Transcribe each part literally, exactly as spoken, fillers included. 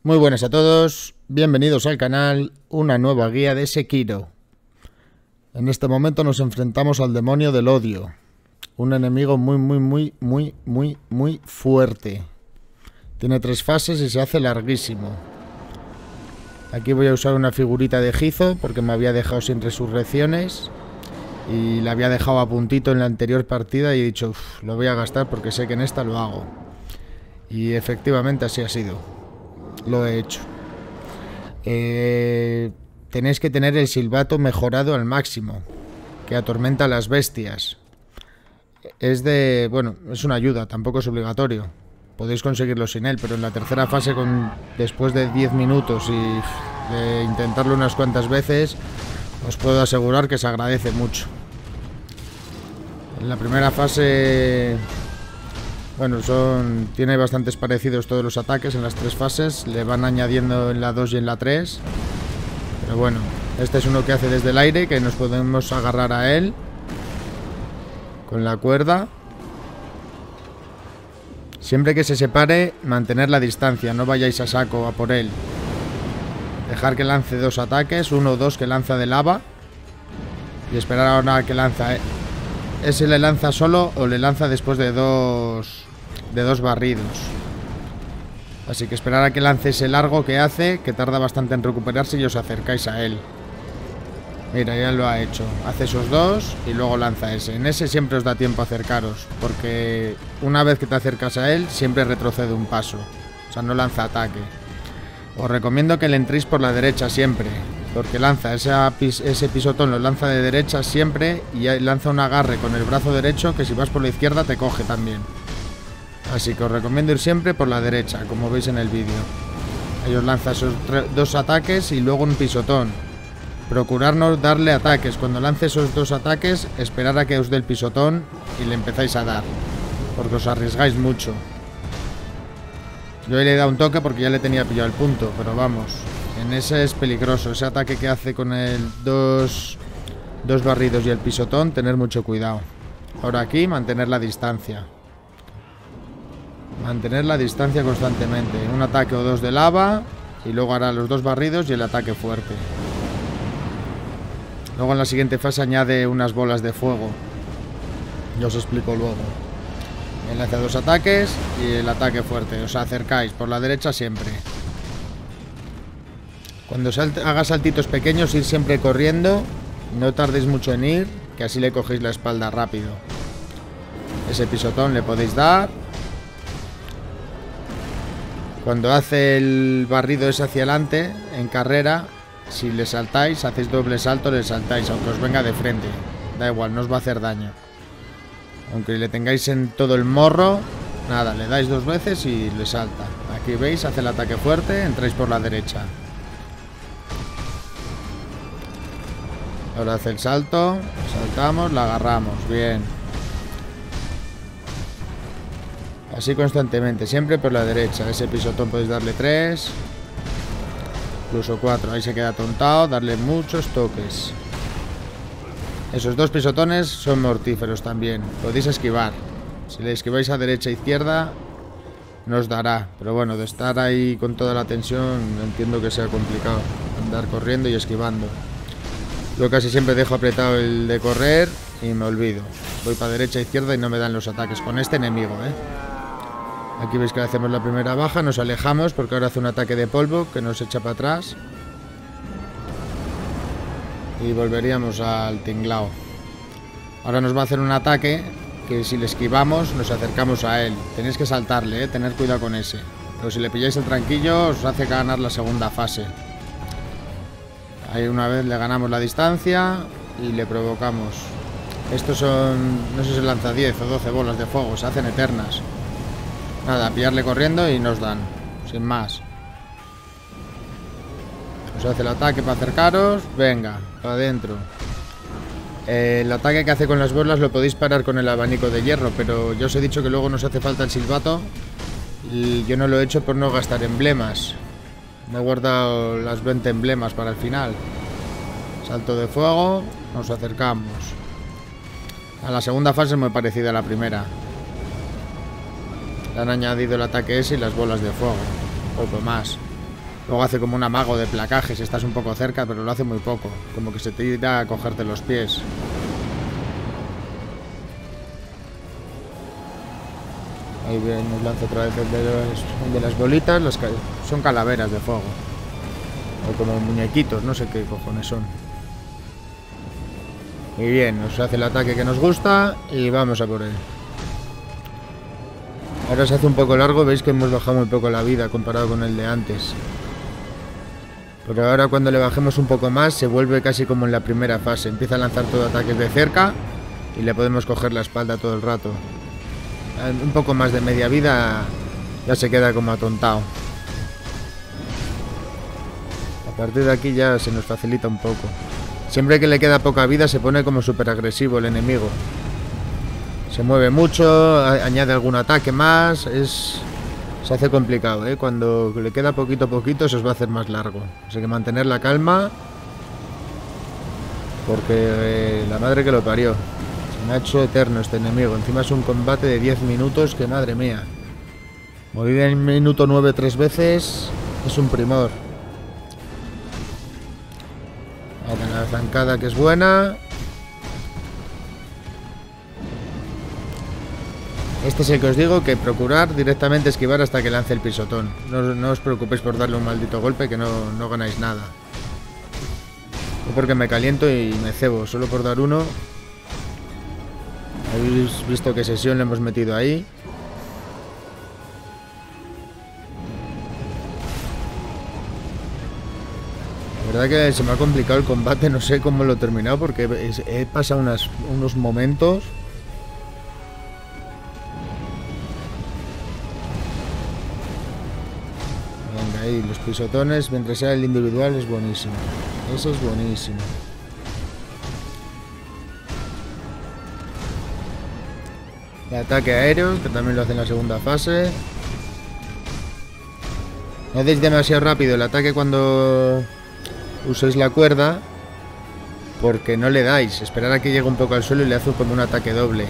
Muy buenas a todos, bienvenidos al canal, una nueva guía de Sekiro. En este momento nos enfrentamos al demonio del odio, un enemigo muy muy muy muy muy muy fuerte. Tiene tres fases y se hace larguísimo. Aquí voy a usar una figurita de Gizo porque me había dejado sin resurrecciones y la había dejado a puntito en la anterior partida y he dicho, uff, lo voy a gastar porque sé que en esta lo hago. Y efectivamente así ha sido. Lo he hecho. Eh, tenéis que tener el silbato mejorado al máximo, que atormenta a las bestias. Es de... bueno, es una ayuda, tampoco es obligatorio. Podéis conseguirlo sin él, pero en la tercera fase, con después de diez minutos y de intentarlo unas cuantas veces, os puedo asegurar que se agradece mucho. En la primera fase... bueno, son tiene bastantes parecidos todos los ataques en las tres fases. Le van añadiendo en la dos y en la tres. Pero bueno, este es uno que hace desde el aire, que nos podemos agarrar a él con la cuerda. Siempre que se separe, mantener la distancia, no vayáis a saco a por él. Dejar que lance dos ataques, uno o dos que lanza de lava. Y esperar ahora que lanza... ¿Ese le lanza solo o le lanza después de dos de dos barridos? Así que esperar a que lance ese largo que hace, que tarda bastante en recuperarse, y os acercáis a él. Mira, ya lo ha hecho. Hace esos dos y luego lanza ese. En ese siempre os da tiempo a acercaros, porque una vez que te acercas a él, siempre retrocede un paso. O sea, no lanza ataque. Os recomiendo que le entréis por la derecha siempre, porque lanza ese, pis ese pisotón, lo lanza de derecha siempre, y lanza un agarre con el brazo derecho que si vas por la izquierda te coge también. Así que os recomiendo ir siempre por la derecha, como veis en el vídeo. Ellos lanzan esos dos ataques y luego un pisotón. Procurar no darle ataques. Cuando lance esos dos ataques, esperar a que os dé el pisotón y le empezáis a dar, porque os arriesgáis mucho. Yo le he dado un toque porque ya le tenía pillado el punto, pero vamos, en ese es peligroso. Ese ataque que hace con el dos, dos barridos y el pisotón, tener mucho cuidado. Ahora aquí, mantener la distancia. Mantener la distancia constantemente. Un ataque o dos de lava y luego hará los dos barridos y el ataque fuerte. Luego en la siguiente fase añade unas bolas de fuego. Yo os explico luego. Él hace dos ataques y el ataque fuerte. Os acercáis por la derecha siempre. Cuando salte, haga saltitos pequeños, ir siempre corriendo. No tardéis mucho en ir, que así le cogéis la espalda rápido. Ese pisotón le podéis dar. Cuando hace el barrido ese hacia adelante, en carrera, si le saltáis, hacéis doble salto, le saltáis, aunque os venga de frente. Da igual, no os va a hacer daño. Aunque le tengáis en todo el morro, nada, le dais dos veces y le salta. Aquí veis, hace el ataque fuerte, entráis por la derecha. Ahora hace el salto, saltamos, la agarramos, bien. Así constantemente, siempre por la derecha. Ese pisotón podéis darle tres, incluso cuatro. Ahí se queda atontado, darle muchos toques. Esos dos pisotones son mortíferos también. Podéis esquivar. Si le esquiváis a derecha e izquierda, no os dará. Pero bueno, de estar ahí con toda la tensión, entiendo que sea complicado andar corriendo y esquivando. Yo casi siempre dejo apretado el de correr y me olvido. Voy para derecha e izquierda y no me dan los ataques. Con este enemigo, ¿eh? Aquí veis que le hacemos la primera baja. Nos alejamos porque ahora hace un ataque de polvo que nos echa para atrás. Y volveríamos al tinglao. Ahora nos va a hacer un ataque que si le esquivamos nos acercamos a él. Tenéis que saltarle, ¿eh? Tener cuidado con ese. Pero si le pilláis el tranquillo os hace ganar la segunda fase. Ahí una vez le ganamos la distancia y le provocamos. Estos son, no sé si se lanza diez o doce bolas de fuego, se hacen eternas. Nada, pillarle corriendo y nos dan, sin más. Os hace el ataque para acercaros. Venga, para adentro. eh, El ataque que hace con las bolas lo podéis parar con el abanico de hierro, pero yo os he dicho que luego nos hace falta el silbato. Y yo no lo he hecho por no gastar emblemas. Me he guardado las veinte emblemas para el final. Salto de fuego. Nos acercamos. A la segunda fase es muy parecida a la primera. Le han añadido el ataque ese y las bolas de fuego. Poco más. Luego hace como un amago de placaje si estás un poco cerca, pero lo hace muy poco. Como que se te irá a cogerte los pies. Ahí bien, nos lanza otra vez el de, los, el de las bolitas. Las son calaveras de fuego. O como muñequitos, no sé qué cojones son. Y bien, nos hace el ataque que nos gusta y vamos a por él. Ahora se hace un poco largo, veis que hemos bajado muy poco la vida comparado con el de antes. Pero ahora cuando le bajemos un poco más se vuelve casi como en la primera fase. Empieza a lanzar todo ataques de cerca y le podemos coger la espalda todo el rato. Un poco más de media vida ya se queda como atontado. A partir de aquí ya se nos facilita un poco. Siempre que le queda poca vida se pone como súper agresivo el enemigo. Se mueve mucho, añade algún ataque más, es... se hace complicado, ¿eh? Cuando le queda poquito a poquito se os va a hacer más largo. Así que mantener la calma. Porque eh, la madre que lo parió. Se me ha hecho eterno este enemigo. Encima es un combate de diez minutos que madre mía. Morir en el minuto nueve tres veces es un primor. Vamos a tener la zancada que es buena. Este es el que os digo que procurar directamente esquivar hasta que lance el pisotón. No, no os preocupéis por darle un maldito golpe que no, no ganáis nada. Yo porque me caliento y me cebo, solo por dar uno. Habéis visto qué sesión le hemos metido ahí. La verdad que se me ha complicado el combate, no sé cómo lo he terminado porque he pasado unas, unos momentos... Ahí, los pisotones, mientras sea el individual, es buenísimo. Eso es buenísimo. El ataque aéreo, que también lo hace en la segunda fase. No hacéis demasiado rápido el ataque cuando uséis la cuerda, porque no le dais. Esperar a que llegue un poco al suelo y le hace como un ataque doble.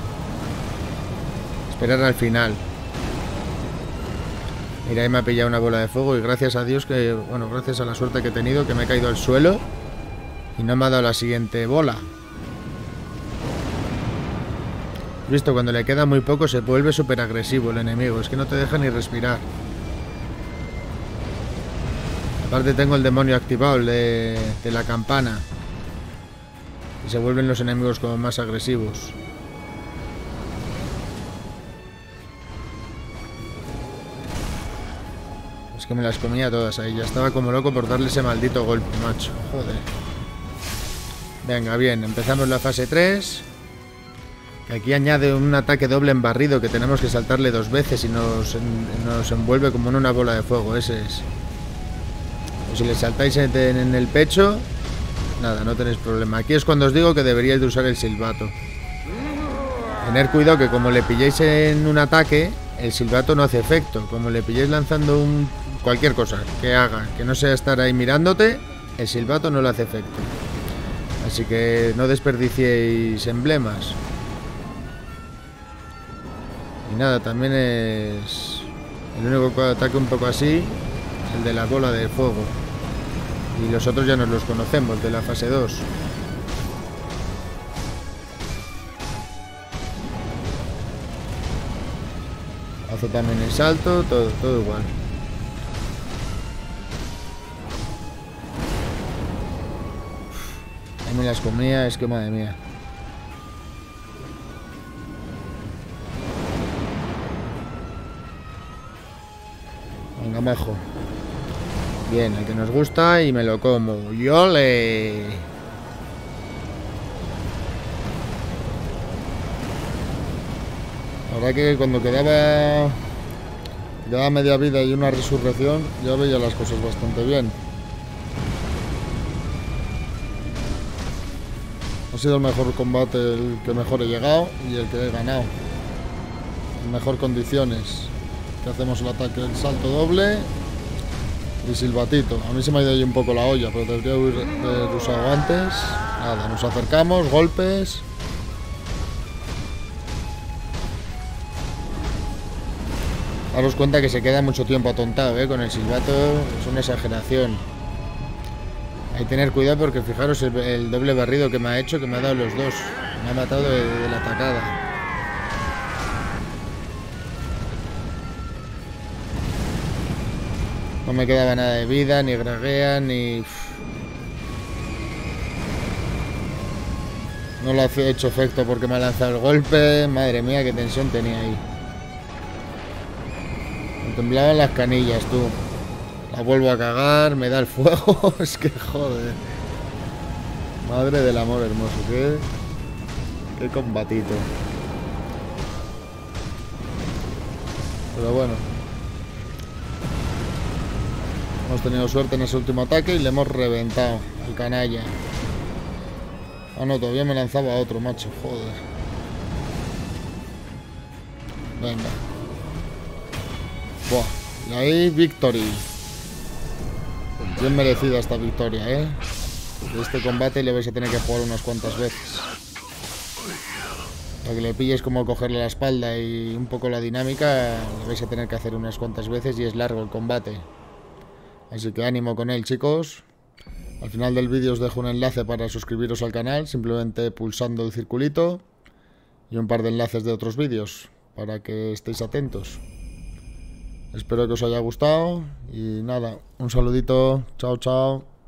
Esperar al final. Mira, ahí me ha pillado una bola de fuego y gracias a Dios que, bueno, gracias a la suerte que he tenido que me he caído al suelo y no me ha dado la siguiente bola. Visto, cuando le queda muy poco se vuelve súper agresivo el enemigo, es que no te deja ni respirar. Aparte tengo el demonio activado, el de, de la campana. Y se vuelven los enemigos como más agresivos. Es que me las comía todas ahí. Ya estaba como loco por darle ese maldito golpe, macho. Joder. Venga, bien. Empezamos la fase tres. Que aquí añade un ataque doble en barrido que tenemos que saltarle dos veces y nos, nos envuelve como en una bola de fuego. Ese es. O si le saltáis en, en el pecho, nada, no tenéis problema. Aquí es cuando os digo que deberíais de usar el silbato. Tener cuidado que como le pilléis en un ataque, el silbato no hace efecto. Como le pilléis lanzando un... cualquier cosa que haga, que no sea estar ahí mirándote, el silbato no le hace efecto. Así que no desperdiciéis emblemas. Y nada, también es el único que ataque un poco así, el de la bola de fuego. Y los otros ya nos los conocemos, de la fase dos. Hace también el salto, todo, todo igual. A mí las comía, es que madre mía. Venga, majo. Bien, el que nos gusta y me lo como. ¡Yole! La verdad que cuando quedaba quedaba media vida y una resurrección, ya veía las cosas bastante bien. Ha sido el mejor combate, el que mejor he llegado y el que he ganado. En mejor condiciones. Que hacemos el ataque, el salto doble y silbatito. A mí se me ha ido ahí un poco la olla, pero debería haber usado antes. Nada, nos acercamos, golpes. Daros cuenta que se queda mucho tiempo atontado, ¿eh? Con el silbato es una exageración. Hay que tener cuidado porque fijaros el, el doble barrido que me ha hecho, que me ha dado los dos. Me ha matado de, de la atacada. No me quedaba nada de vida, ni graguea, ni... No le ha hecho efecto porque me ha lanzado el golpe. Madre mía, qué tensión tenía ahí. Me temblaban las canillas, tú. La vuelvo a cagar, me da el fuego. Es que joder. Madre del amor hermoso, qué... Qué combatito. Pero bueno. Hemos tenido suerte en ese último ataque y le hemos reventado al canalla. Ah, no, todavía me lanzaba otro, macho, joder. Venga. Buah, y ahí victory. Bien merecida esta victoria, ¿eh? De este combate le vais a tener que jugar unas cuantas veces. Para que le pilles como cogerle la espalda y un poco la dinámica, le vais a tener que hacer unas cuantas veces y es largo el combate. Así que ánimo con él, chicos. Al final del vídeo os dejo un enlace para suscribiros al canal, simplemente pulsando el circulito. Y un par de enlaces de otros vídeos, para que estéis atentos. Espero que os haya gustado. Y nada, un saludito. Chao, chao.